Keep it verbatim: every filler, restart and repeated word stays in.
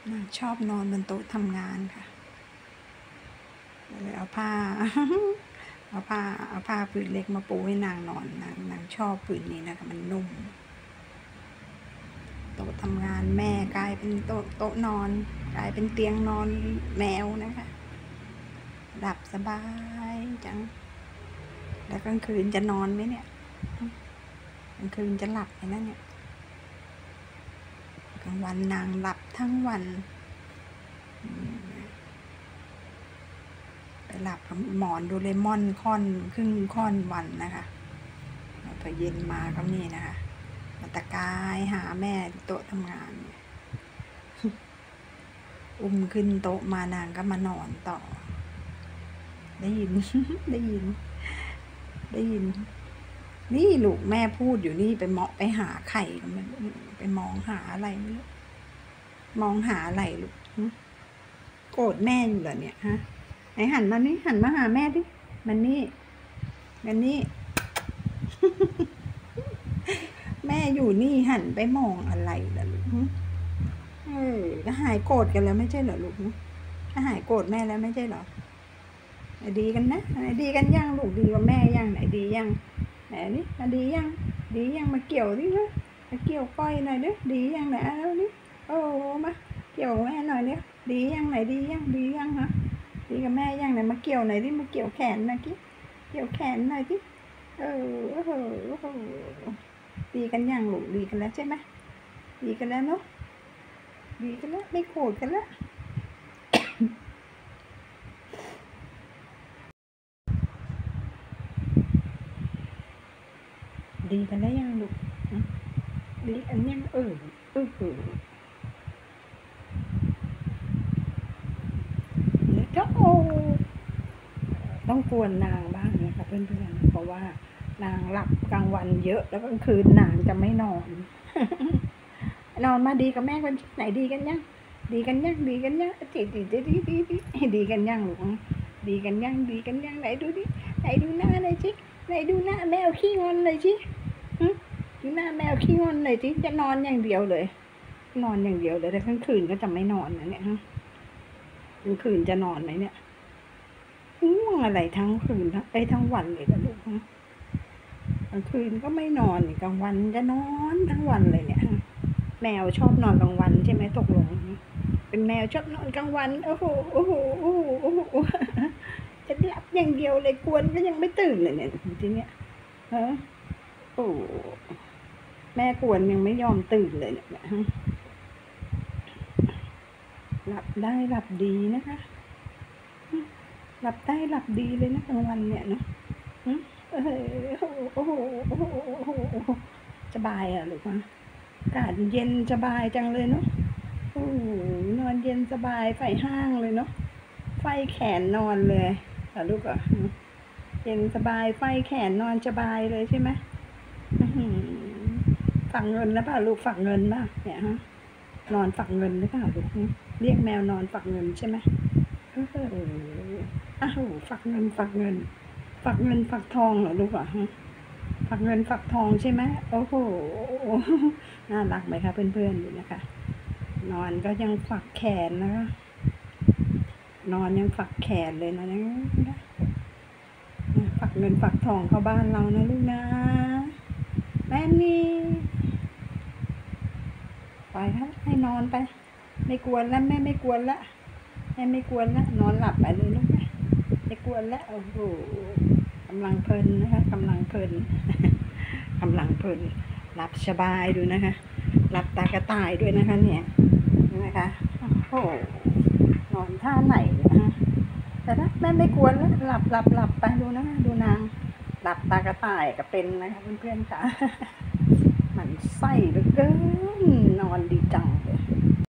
นางชอบนอนบนโต๊ะทำงานค่ะเลยเอาผ้า เอาผ้าเอาผ้าผืนเล็กมาปูให้นางนอนนางนางชอบผืนนี้นะคะมันนุ่มโต๊ะทำงานแม่กลายเป็นโต๊ะโต๊ะนอนกลายเป็นเตียงนอนแมวนะคะหลับสบายจังแล้วกลางคืนจะนอนไหมเนี่ยกลางคืนจะหลับไหมนะเนี่ยกลางวันนางหลับทั้งวันไปหลับกับหมอนโดเรมอนค่อนครึ่งค่อนวันนะคะพอเย็นมาก็นี่นะคะมาตะกายหาแม่โต๊ะทำงานอุ้มขึ้นโต๊ะมานางก็มานอนต่อได้ยิน ได้ยิน ได้ยินนี่ลูกแม่พูดอยู่นี่ไปเหมาะไปหาไข่มันไปมองหาอะไรไม่รู้มองหาอะไรลูกโกรธแม่อยู่เหรอเนี่ยฮะไหนหันมานี่หันมาหาแม่ดิมันนี่มันนี่ แม่อยู่นี่หันไปมองอะไรล่ะลูกเออก็หายโกรธกันแล้วไม่ใช่เหรอลูกก็หายโกรธแม่แล้วไม่ใช่เหรอดีกันนะไหนดีกันยังลูกดีกับแม่ยังไหนดียังไหนนี่มาดียังดียังมาเกี่ยวดิฮะมาเกี่ยวก้อยหน่อยดิดียังไหนแล้วนี่โอ้มาเกี่ยวแม่หน่อยเนี่ยดียังไหนดียังดียังฮะดีกับแม่ยังไหนมาเกี่ยวหน่อยดิมาเกี่ยวแขนหน่อยดิเกี่ยวแขนหน่อยดิเออโอ้โหโอ้โหดีกันยังลูกดีกันแล้วใช่ไหมดีกันแล้วเนาะดีกันแล้วไม่โกรธกันแล้วดีกันได้ยังลูกดีอันยังเออเออเออแล้วก็โอ้ต้องกวนนางบ้างนะคะเพื่อนๆเพราะว่านางหลับกลางวันเยอะแล้วกลางคืนนางจะไม่นอน นอนมาดีกับแม่คนไหนดีกันยังดีกันยังดีกันยังจีจีจีจีจีจีดีกันยังลูกดีกันยังดีกันยังไหนดูดิไหนดูหน้าเลยจิไหนดูหน้าแมวขี้งอนเลยจิดูหน้าแมวขี้งอนเลยจิจะนอนอย่างเดียวเลยนอนอย่างเดียวเลยแต่กลางคืนก็จะไม่นอนนะเนี่ยกลางคืนจะนอนไหมเนี่ยง่วงอะไรทั้งคืนทั้งไอ้ทั้งวันเลยนะลูกกลางคืนก็ไม่นอนกลางวันจะนอนทั้งวันเลยเนี่ยแมวชอบนอนกลางวันใช่ไหมตกลงเป็นแมวชอบนอนกลางวันโอ้โหโอ้โหโอ้โหโอ้โหจะหลับอย่างเดียวเลยกวนก็ยังไม่ตื่นเลยเนี่ยทีเนี้ยฮะโอ้แม่กวนยังไม่ยอมตื่นเลยเนี่ยหลับได้หลับดีนะคะหลับได้หลับดีเลยนะกลางวันเนี่ยเนาะโอ้โหโอ้โหโอ้โหโอ้โหสบายอ่ะลูกนะอากาศเย็นสบายจังเลยเนาะโอ้นอนเย็นสบายไฟห้างเลยเนาะไฟแขนนอนเลยอ่ะลูกอ่ะเย็นสบายไฟแขนนอนสบายเลยใช่ไหมฝักเงินแล้วเปล่าลูกฝักเงินป่ะเนี่ยฮะนอนฝักเงินหรือเปล่าลูกเรียกแมวนอนฝักเงินใช่ไหมเอออ้าวฝักเงินฝักเงินฝักเงินฝักทองเหรอลูกอ่ะฝักเงินฝักทองใช่ไหมโอ้โหน่ารักไหมคะเพื่อนๆดูนะคะนอนก็ยังฝักแขนนะคะนอนยังฝักแขนเลยนะนะฝักเงินฝักทองเข้าบ้านเรานะลูกนะแม่นี่ไปครับให้นอนไปไม่กวนแล้วแม่ไม่กวนละแม่ไม่กวนละนอนหลับไปเลยลูกนะไม่กวนแล้วโอ้โหกำลังเพลินนะคะกำลังเพลินกำลังเพลินหลับสบายดูนะคะหลับตากระต่ายด้วยนะคะเนี่ยนะคะโอ้โหนอนท่าไหนนะคะแต่ถ้าแม่ไม่กวนแล้วหลับหลับหลับไปดูนะดูนางหลับตากระต่ายก็เป็นนะคะเพื่อนๆค่ะมันไส้เหลือเกินนอนดีจังเลย